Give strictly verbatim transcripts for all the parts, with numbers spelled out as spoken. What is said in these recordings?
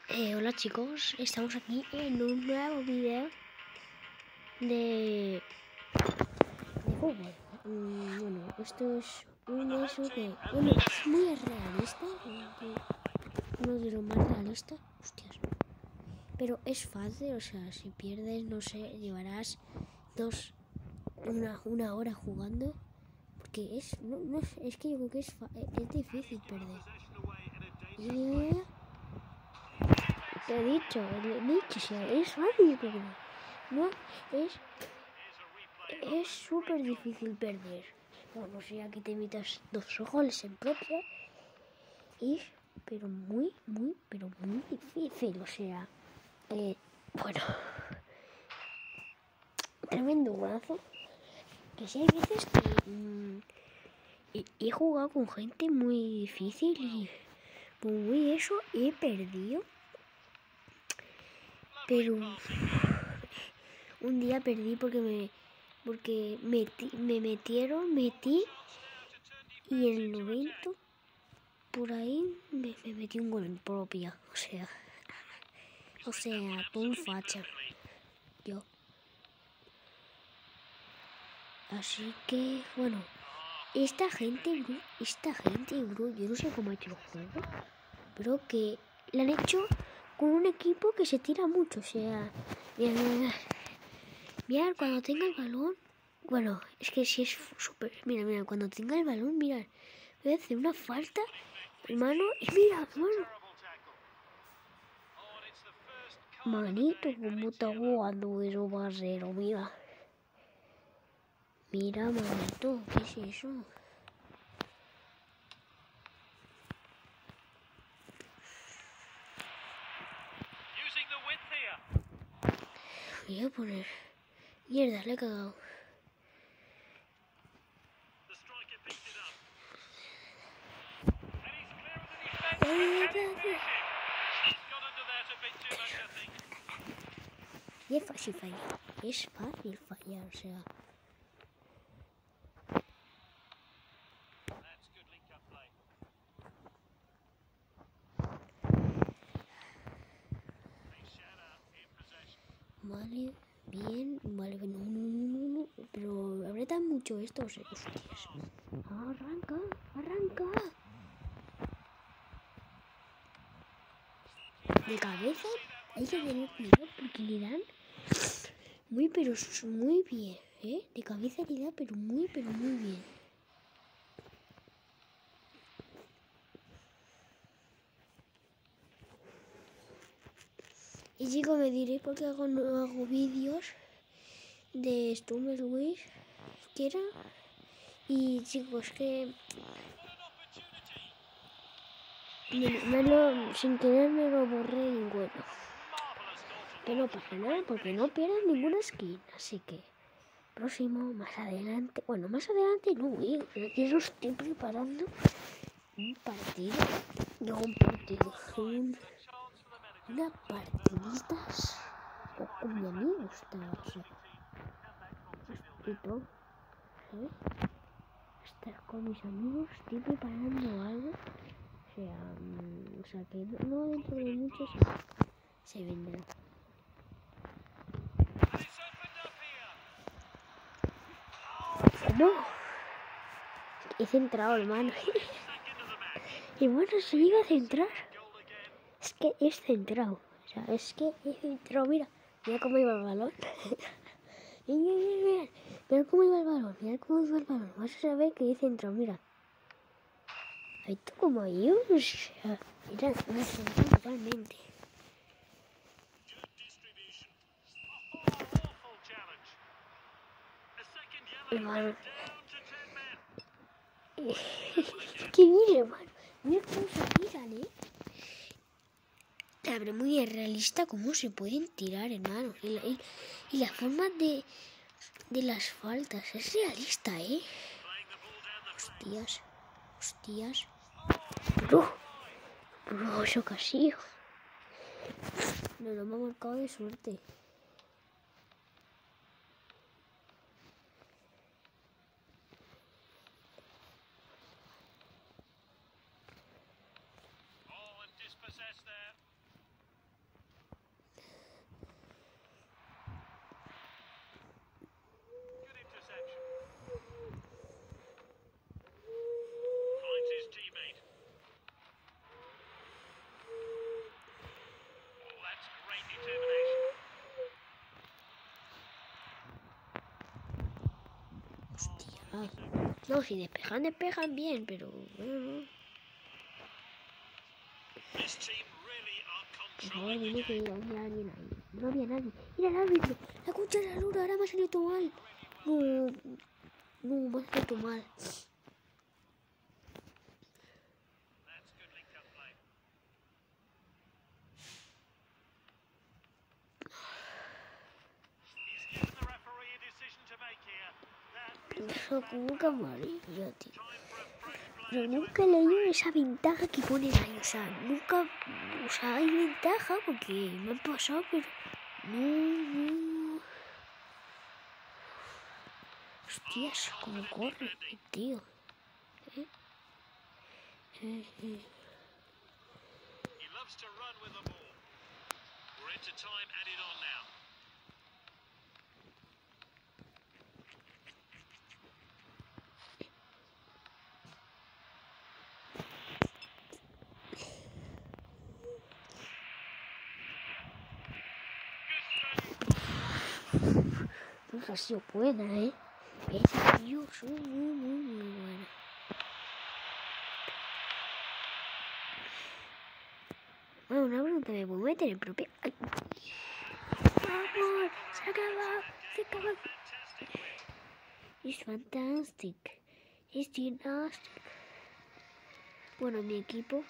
Eh, hola chicos, estamos aquí en un nuevo video de, de fútbol. Mm, bueno, esto es un eso que bueno, es muy realista, uno de los más realistas, hostias. Pero es fácil, o sea, si pierdes, no sé, llevarás dos, una, una hora jugando, porque es, no, no, es que yo creo que es, es difícil perder. Y te he dicho, he dicho, o sea, es fácil perder. No, es es súper difícil perder. Bueno, o sea que te metas dos goles en propia y pero muy, muy, pero muy difícil. O sea, eh, bueno, tremendo golazo. Que sí hay veces que mmm, he, he jugado con gente muy difícil y muy eso, he perdido. Pero un día perdí porque me porque metí, me metieron, metí y en el noventa por ahí me, me metí un gol en propia. O sea, o sea, con facha. Yo. Así que, bueno, esta gente, bro, esta gente, bro, yo no sé cómo ha hecho el juego, pero que la han hecho con un equipo que se tira mucho. O sea, mira, mira, mira, cuando tenga el balón. Bueno, es que si es súper. Mira, mira, cuando tenga el balón, mira, voy a hacer una falta, hermano, y mira, hermano. Manito, ¿cómo está jugando eso, Barrero? Mira. Mira, manito, ¿qué es eso? Voy a poner. Mierda, le he cagado. Y es fácil fallar. Es fácil fallar, o sea. Vale, bien, vale, no, no, no, no, no. Pero apretan mucho esto, o sea, hostias. Arranca, arranca. De cabeza hay que tener cuidado porque le dan muy, pero muy bien, ¿eh? De cabeza le da, pero muy, pero muy bien. Y chicos, me diréis por qué hago, no hago vídeos de Stumble Wish, que era. Y chicos, que me, me lo, sin querer me lo borré y bueno, que no pasa nada porque no pierdas ninguna skin. Así que próximo, más adelante, bueno, más adelante no, eh, yo estoy preparando un partido, no un partido, un, unas partiditas o con mi amigo está, o sea, y todo, ¿sabes? Estar con mis amigos, estoy preparando algo, o sea, um, o sea que no, no dentro de mucho se, se vendrá. ¿Cómo? He centrado, hermano. Y bueno, se llega a centrar. Es que es centrado. O sea, es que es centrado. Mira, mira cómo iba el balón. Mira, mira, mira. Mira cómo iba el balón. Mira cómo iba el balón. Vas a saber que he centrado. Mira. Ahí tú como yo. O sea, mira, me centrado totalmente. Hermano. Qué bien, hermano. Mira cómo se tiran, ¿eh? Pero muy realista cómo se pueden tirar, hermano. Y la, y, y la forma de, de las faltas es realista, ¿eh? Hostias, hostias. Bro, bro, eso casi. No, no me ha marcado de suerte. Ay. No, si despejan, despejan bien, pero bueno. Por favor, dime que había alguien ahí. No había nadie. Mira el árbitro. La concha de la luna, ahora me ha salido todo mal. No, no, me ha salido todo mal. Eso como que amarillo, tío. Pero nunca he leído esa ventaja que ponen ahí. O sea, nunca... O sea, hay ventaja porque me ha pasado, pero... No, no... Hostias, cómo corre, tío. ¿Eh? Eh, eh. Uf, ha sido buena, ¿eh? Esa tío, son muy, muy, muy buena. Bueno, una pregunta, ¿me puedo meter en propia? ¡Ay! ¡Vamos! ¡Se acaba! ¡Se acaba! Es fantástico. Es fantástico. Bueno, mi equipo...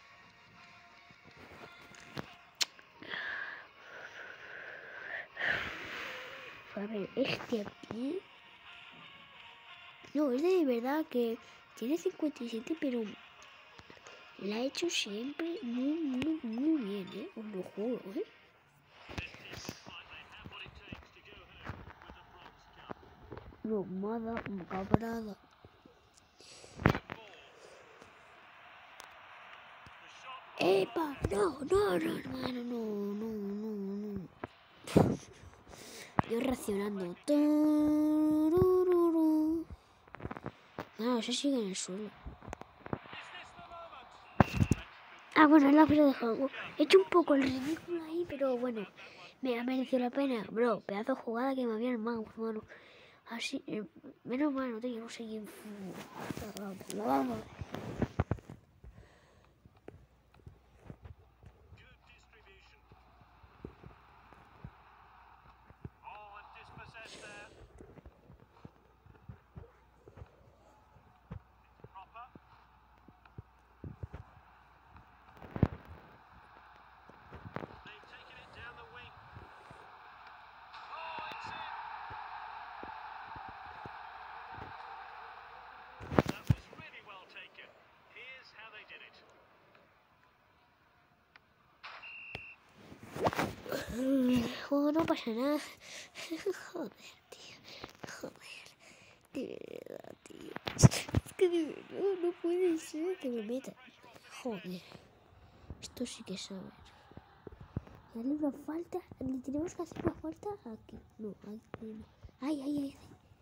A ver, este aquí... No, es de verdad que tiene cincuenta y siete, pero la ha hecho siempre muy, muy, muy bien, ¿eh? Os lo juro, ¿eh? No, nada, cabrada. ¡Epa! No, no, no, hermano, no, no, no, no. Yo reaccionando. No, eso sigue en el suelo. Ah, bueno, es la fila de juego. He hecho un poco el ridículo ahí, pero bueno, me ha merecido la pena. Bro, pedazo de jugada que me había armado, hermano. Así, eh, menos mal, no te no sé quién fue. Vamos. Oh, no pasa nada. Joder, tío. Joder. De verdad, tío. Es que de verdad no puede ser que me metan. Joder. Esto sí que es saber. Dale una falta. Le tenemos que hacer una falta aquí. No, aquí no. Ay, ay, ay.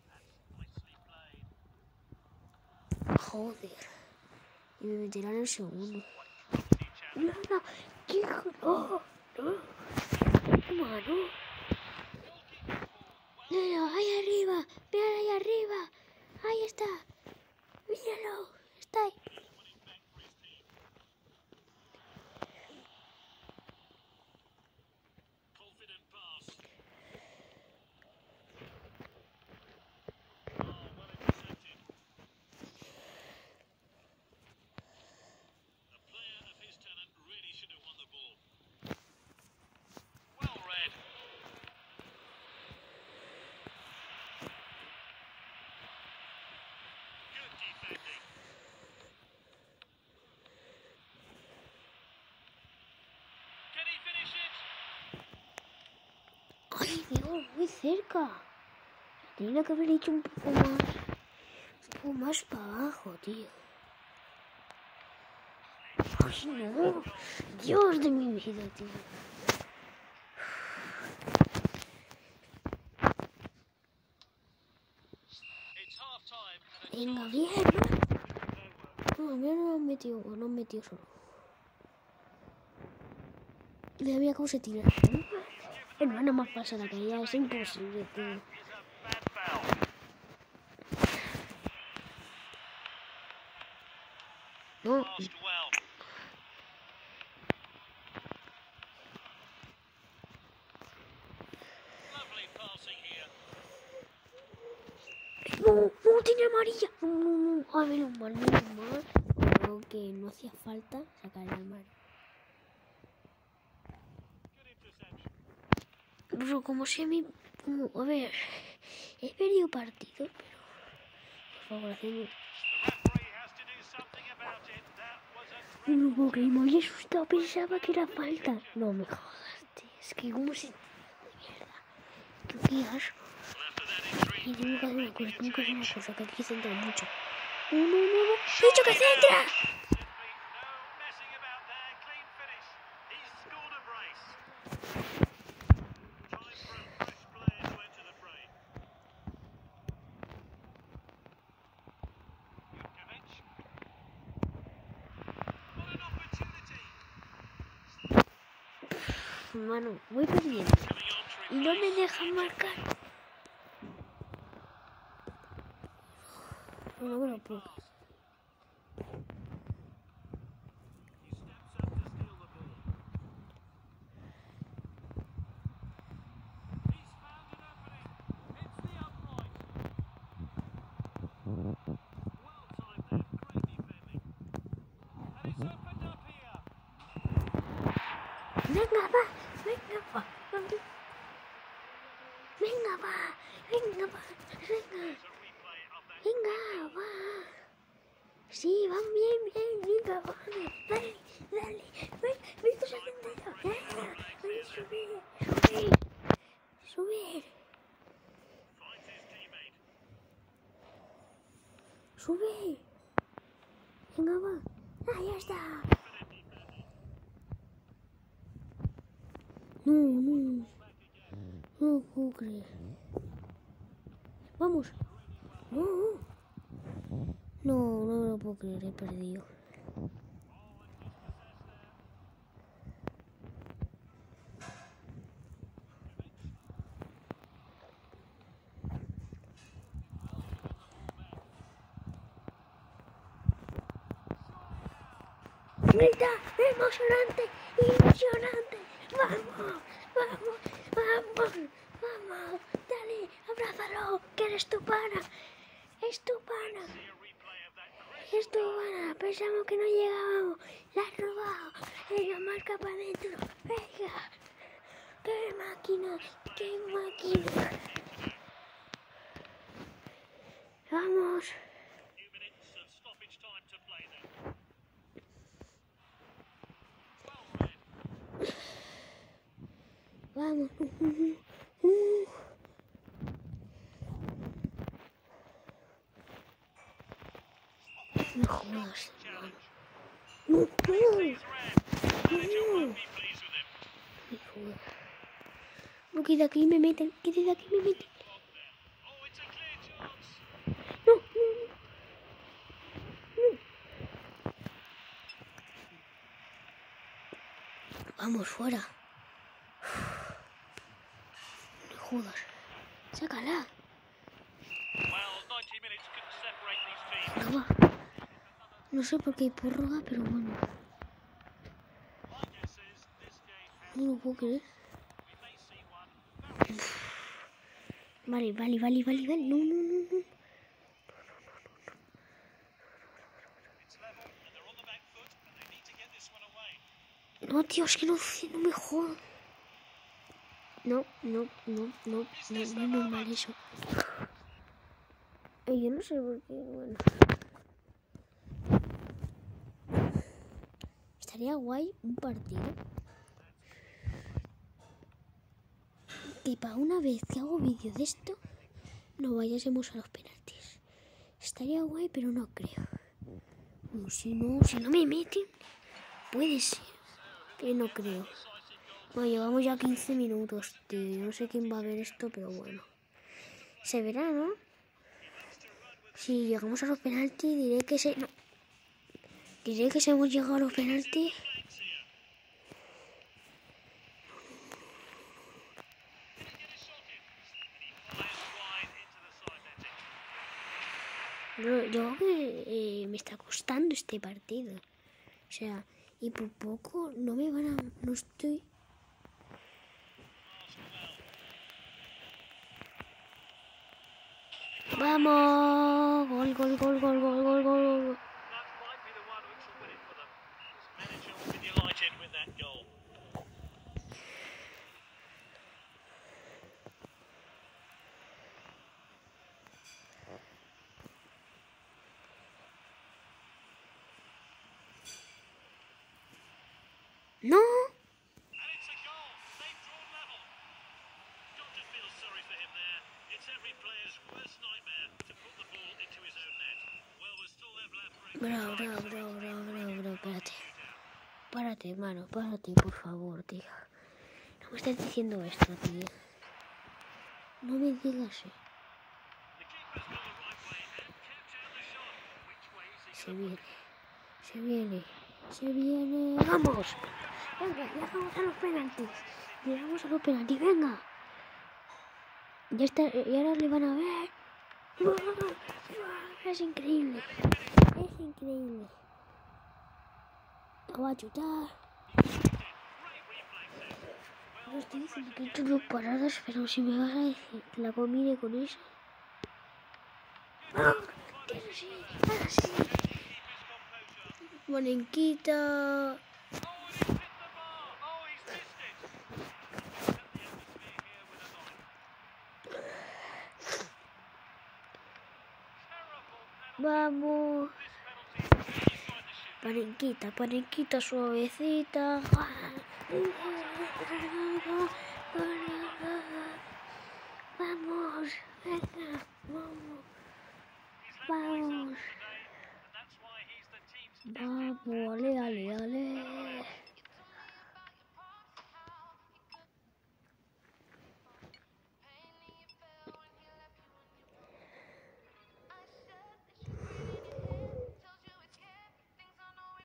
Joder. Y me meterán el segundo. No, no. ¿Qué hijo? No, no. Mano. Míralo, ahí arriba. Míralo ahí arriba. Ahí está. Míralo. Está ahí. Ay, Dios, muy cerca. Tenía que haber hecho un poco más. Un poco más para abajo, tío. Ay, no. Dios de mi vida, tío. Venga, bien. No, a mí no me han metido, no han metido solo. Me había cómo se tira. Hermano, más pasa la caída, es imposible, tío. no, tiene amarilla. No, no, no. A menos mal, menos mal. Creo que no hacía falta sacar el amarilla. Pero como sé mi... Como, a ver, he perdido partido, pero... Por favor, hacemos... No me puedo creer, me había asustado, pensaba que era falta. No me jodas, tío. Es que como si... De mierda. ¿Tú qué asco? Y tengo que hacer una cosa, tengo que hacer una cosa, que aquí centra mucho. No, no, no, no. ¡He dicho que centra! Mano, voy perdiendo. Y no me dejan marcar. No, no me lo puedo. Venga, va, venga, va, venga, va, venga, va, venga, venga, va. Sí, van bien, bien, venga, va, dale, dale, ven, ven, tus atentados, venga, ven, subir, subir, subir, subir, venga, va, ah, ya está. No, no, no puedo creer. Vamos. No, no, no lo puedo creer, he perdido. Grita, emocionante, emocionante. Vamos, vamos, vamos, vamos. Dale, abrázalo, que eres tu pana. Es tu pana. Es tu pana. Pensamos que no llegábamos. La has robado. Venga, marca para adentro. Venga. Qué máquina, qué máquina. Vamos. Vamos. Uh, uh, uh. No jodas, hermano. No, no. No. No, que de aquí me meten. Que de aquí me meten. No, no, no. Vamos, fuera. No jodas. Sácala. Venga, va. No sé por qué hay prórroga, pero bueno. No lo puedo creer. Vale, vale, vale, vale, vale. No, no, no, no. No, tío, es que no, no me jodas. No, no, no, no, no, no es normal eso. Ay, yo no sé por qué, bueno. Estaría guay un partido. Que para una vez que hago vídeo de esto, no vayásemos a los penaltis. Estaría guay, pero no creo. O si no, si no me meten, puede ser. Que no creo. Bueno, llevamos ya quince minutos, tío. Yo no sé quién va a ver esto, pero bueno. Se verá, ¿no? Si llegamos a los penaltis, diré que se... No. Diré que se hemos llegado a los penaltis. No, yo creo que eh, me está costando este partido. O sea, y por poco no me van a... No estoy... Va, Vamos. Gol, gol, gol, gol, gol, gol, gol. No. Bravo, bravo, bravo, bravo, bravo, bravo, párate. Párate, hermano, párate, por favor, tío. No me estás diciendo esto, tío. No me digas eso. Se viene, se viene, se viene. ¡Vamos! Venga, llegamos a los penaltis. Llegamos a los penaltis, venga. Ya está, y ahora le van a ver. Es increíble. Es increíble. Lo va a chutar. No estoy diciendo que he hecho dos paradas, pero si me vas a decir que la combine con eso. ¡Ah! ¡Que sí! ¡Ahora sí! Bonenquita. Vamos. Panenquita, panenquita suavecita. Vamos, venga, vamos. Vamos. Vamos, ale, ale, ale.